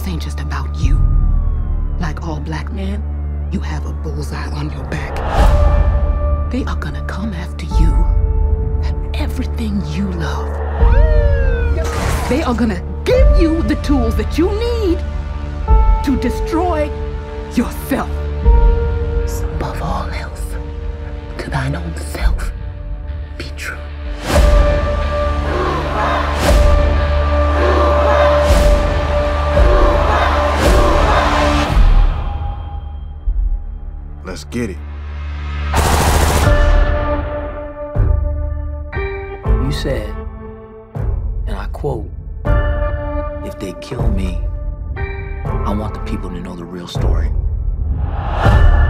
this ain't just about you. Like all black men, you have a bullseye on your back. They are gonna come after you and everything you love. They are gonna give you the tools that you need to destroy yourself. Above all else, to thine own self be true. Let's get it. You said, and I quote, "If they kill me, I want the people to know the real story."